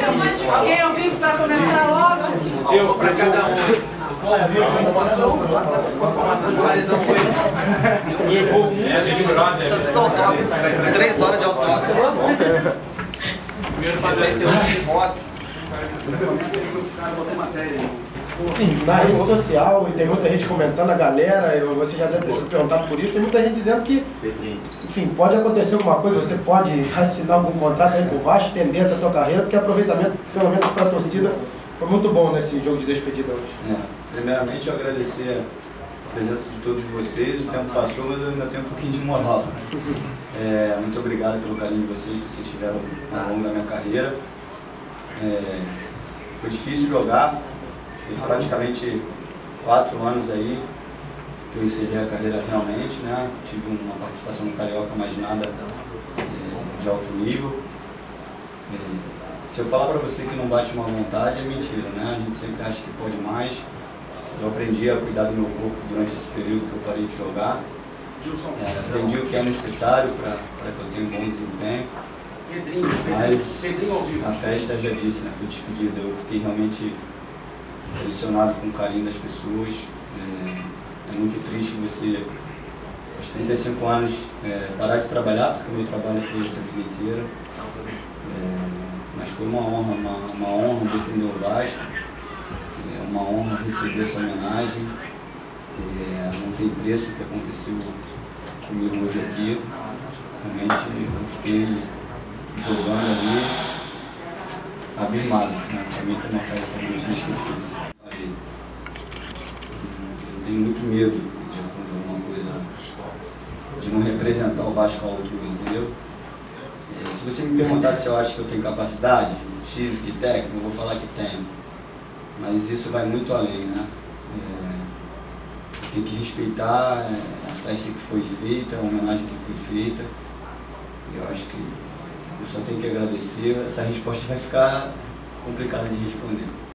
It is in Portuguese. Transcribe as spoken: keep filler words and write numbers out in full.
Quem é o vivo para começar logo? Eu, para cada um. Formação, formação de paredão foi. Eu vou um. É, Big Brother. Santo do autógrafo. Três horas de autógrafo. Primeiro padrão. Voto. Na rede social, e tem muita gente comentando, a galera, você já deve ter sido perguntado por isso, tem muita gente dizendo que, enfim, pode acontecer alguma coisa, você pode assinar algum contrato aí com o Vasco, estender essa tua carreira, porque aproveitamento, pelo menos para a torcida, foi muito bom nesse jogo de despedida hoje. É, primeiramente, eu agradecer a presença de todos vocês, o tempo passou, mas eu ainda tenho um pouquinho de moral. É, muito obrigado pelo carinho de vocês que vocês tiveram ao longo da minha carreira. É, foi difícil jogar. Tem praticamente quatro anos aí que eu encerrei a carreira realmente, né? Tive uma participação no Carioca, mas nada é, de alto nível. É, se eu falar para você que não bate uma vontade, é mentira, né? A gente sempre acha que pode mais. Eu aprendi a cuidar do meu corpo durante esse período que eu parei de jogar. É, aprendi o que é necessário para que eu tenha um bom desempenho. Mas a festa, já disse, né? Foi despedida. Eu fiquei realmente selecionado com o carinho das pessoas. É, é muito triste você, aos trinta e cinco anos, é, parar de trabalhar, porque o meu trabalho foi essa vida inteira. É, mas foi uma honra, uma, uma honra defender o Vasco, é uma honra receber essa homenagem. É, não tem preço o que aconteceu comigo hoje aqui. Realmente eu fiquei jogando ali abismado, né? Para mim foi uma festa muito inesquecível. Eu tenho muito medo de acontecer alguma coisa, de não representar o Vasco à altura, entendeu? É, se você me perguntar se eu acho que eu tenho capacidade física e técnica, eu vou falar que tenho. Mas isso vai muito além, né? É, tem que respeitar a festa que foi feita, a homenagem que foi feita. Eu acho que eu só tenho que agradecer. Essa resposta vai ficar complicada de responder.